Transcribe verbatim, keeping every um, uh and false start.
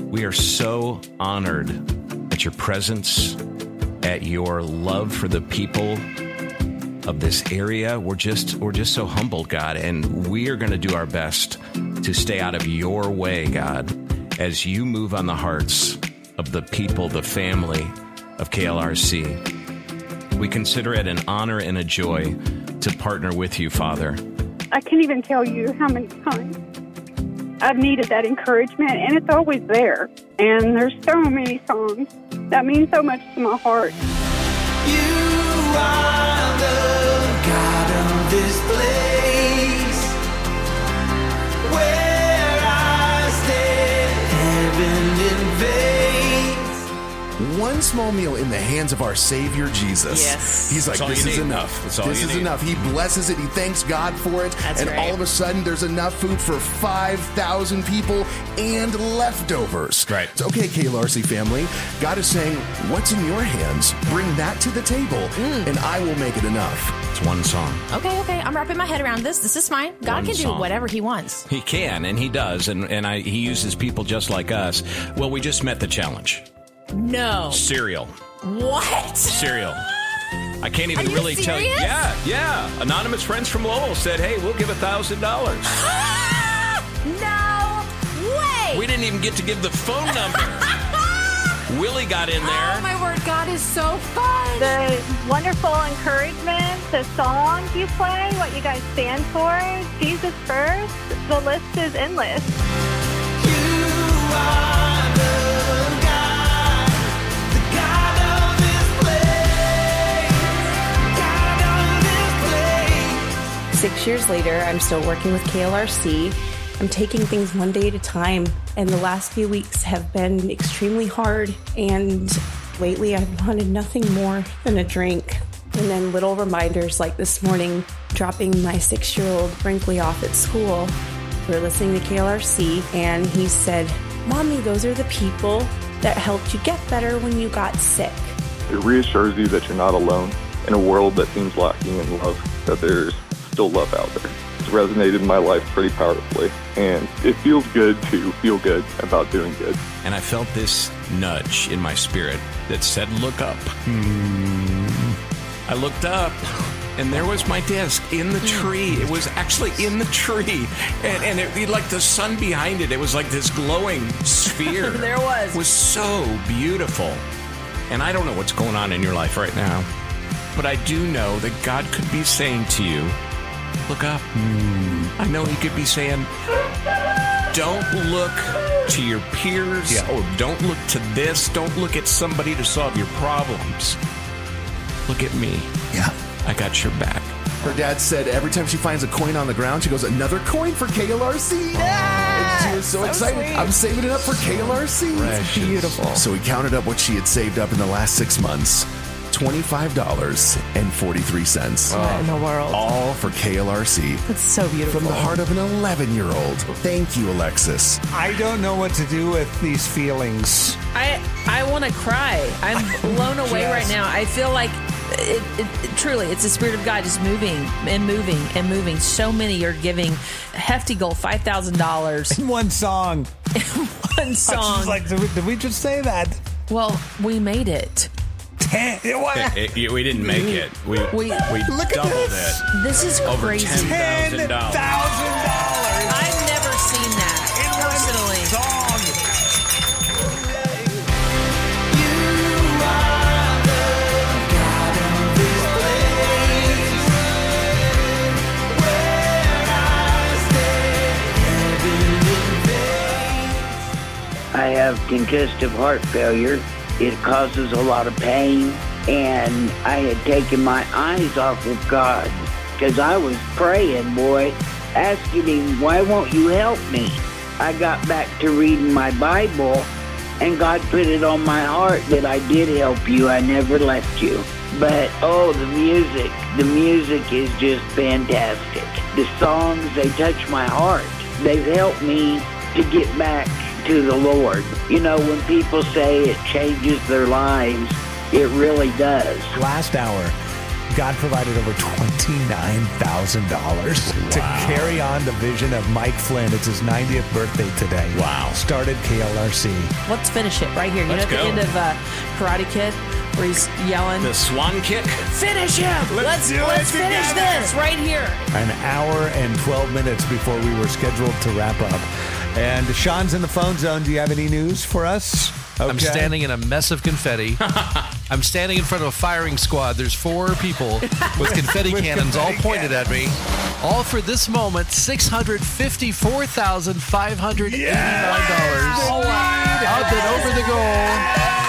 We are so honored at your presence, at your love for the people of this area. We're just we're just so humbled, God, and we are going to do our best to stay out of your way, God, as you move on the hearts of the people, the family of K L R C. We consider it an honor and a joy to partner with you, Father. I can't even tell you how many times I've needed that encouragement, and it's always there. And there's so many songs that mean so much to my heart. You are the God of this place, where I stand, heaven invades. One small meal in the hands of our Savior Jesus. Yes. He's like, That's all this you is need. enough. That's all This you is need. enough. He blesses it. He thanks God for it. That's and right. all of a sudden, there's enough food for five thousand people and leftovers. Right. It's okay, K L R C family. God is saying, what's in your hands? Bring that to the table, Mm. and I will make it enough. It's one song. Okay, okay. I'm wrapping my head around this. This is mine. God One can song. do whatever he wants. He can, and he does, and, and I, he uses people just like us. Well, we just met the challenge. No. Cereal. What? Cereal. I can't even Are you really tell you. serious? Yeah, yeah. Anonymous friends from Lowell said, hey, we'll give a thousand dollars. No way. We didn't even get to give the phone number. Willie got in there. Oh, my word. God is so fun. The wonderful encouragement, the songs you play, what you guys stand for, Jesus first, the list is endless. You are the God, the God of this place, God of this place. Six years later, I'm still working with K L R C. I'm taking things one day at a time, and the last few weeks have been extremely hard, and lately I've wanted nothing more than a drink. And then little reminders like this morning, dropping my six-year-old Brinkley off at school. We're listening to K L R C, and he said, Mommy, those are the people that helped you get better when you got sick. It reassures you that you're not alone in a world that seems lacking in love, that there's still love out there. It's resonated in my life pretty powerfully, and it feels good to feel good about doing good. And I felt this nudge in my spirit that said, look up. Hmm. I looked up, and there was my disc in the tree. It was actually in the tree. And, and it, like the sun behind it, it was like this glowing sphere. There was. It was so beautiful. And I don't know what's going on in your life right now, but I do know that God could be saying to you, look up. I know he could be saying, don't look to your peers, Yeah. or don't look to this. Don't look at somebody to solve your problems. Look at me. Yeah. I got your back. Her dad said every time she finds a coin on the ground, she goes, another coin for K L R C. And she was so, so excited. sweet. I'm saving it up for K L R C. Precious. Beautiful. So we counted up what she had saved up in the last six months. twenty-five dollars and forty-three cents. What in the world? All for K L R C. That's so beautiful. From the heart of an eleven-year-old. Thank you, Alexis. I don't know what to do with these feelings. I I want to cry. I'm blown away Yes. right now. I feel like it, it, it truly, it's the Spirit of God just moving and moving and moving. So many are giving hefty goal, five thousand dollars In one song. one I song. was like, did we, did we just say that? Well, we made it. Ten, what? It- it- we didn't make it. We, we, We- Look at doubled this. it. This is Over crazy. ten Ten thousand dollars. thousand dollars I've never seen that in one personally. song. I have congestive heart failure. It causes a lot of pain, and I had taken my eyes off of God because I was praying, boy, asking him, why won't you help me? I got back to reading my Bible, and God put it on my heart that I did help you. I never left you. But, oh, the music. The music is just fantastic. The songs, they touch my heart. They've helped me to get back to the Lord. You know, when people say it changes their lives, it really does. Last hour, God provided over twenty-nine thousand dollars to carry on the vision of Mike Flynn. It's his ninetieth birthday today. Wow. Started K L R C. Let's finish it right here. You Let's know, at go. the end of uh, Karate Kid, where he's yelling, The swan kick. "Finish him! Let's do it let's finish together." this right here." An hour and twelve minutes before we were scheduled to wrap up. And Sean's in the phone zone. Do you have any news for us? Okay. I'm standing in a mess of confetti. I'm standing in front of a firing squad. There's four people with confetti With cannons all confetti pointed at me. All for this moment, six hundred fifty-four thousand five hundred eighty-nine dollars Yes! Up and over the goal.